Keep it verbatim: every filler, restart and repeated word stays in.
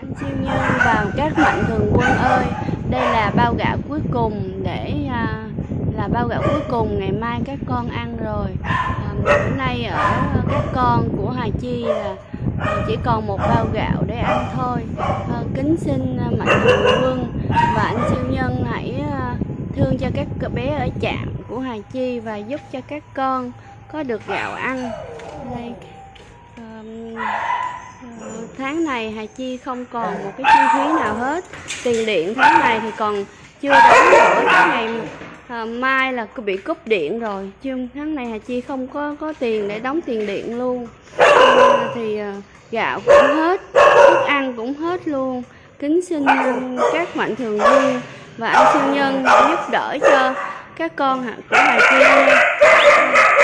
Anh siêu nhân và các mạnh thường quân ơi, đây là bao gạo cuối cùng để à, là bao gạo cuối cùng ngày mai các con ăn rồi. À, bữa nay ở các con của Hà Chi là à, chỉ còn một bao gạo để ăn thôi. À, kính xin à, mạnh thường quân và anh siêu nhân hãy à, thương cho các bé ở trạm của Hà Chi và giúp cho các con có được gạo ăn. Đây. À, tháng này Hà Chi không còn một cái chi phí nào hết. Tiền điện tháng này thì còn chưa đóng nữa, cái ngày à, mai là bị cúp điện rồi, chứ tháng này Hà Chi không có có tiền để đóng tiền điện luôn. À, thì à, gạo cũng hết, thức ăn cũng hết luôn. Kính xin các mạnh thường quân và anh siêu nhân giúp đỡ cho các con của Hà Chi.